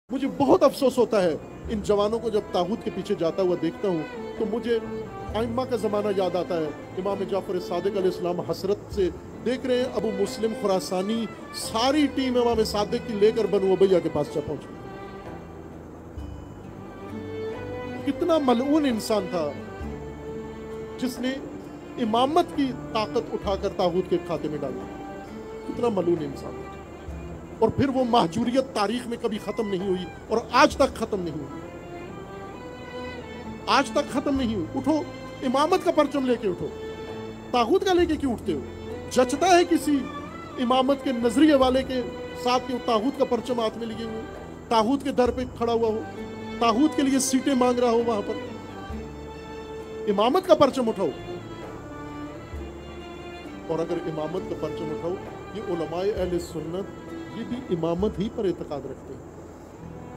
मुझे बहुत अफसोस होता है इन जवानों को जब तागूत के पीछे जाता हुआ देखता हूँ तो मुझे आइम्मा का ज़माना याद आता है। इमाम जाफ़र सादिक अलैहिस्सलाम हसरत से देख रहे हैं अबू मुस्लिम खुरासानी सारी टीम इमाम सादिक की लेकर बनु उमय्या के पास जा पहुंची। कितना मलऊन इंसान था जिसने इमामत की ताकत उठाकर तागूत के खाते में डाली। कितना मलऊन इंसान था। और फिर वो महजूरियत तारीख में कभी खत्म नहीं हुई और आज तक खत्म नहीं हुई। आज तक खत्म नहीं हुई। उठो, इमामत का परचम लेके उठो, तागूत का लेके क्यों उठते हो? जचता है किसी इमामत के नजरिए वाले के साथ कि तागूत का परचम हाथ में लिए हुए, तागूत के दर पे खड़ा हुआ हो, तागूत के लिए सीटें मांग रहा हो वहां पर? इमामत का परचम उठाओ। और अगर इमामत का परचम उठाओ, ये उलमाए अहले सुन्नत ये भी इमामत ही पर एतकाद रखते हैं।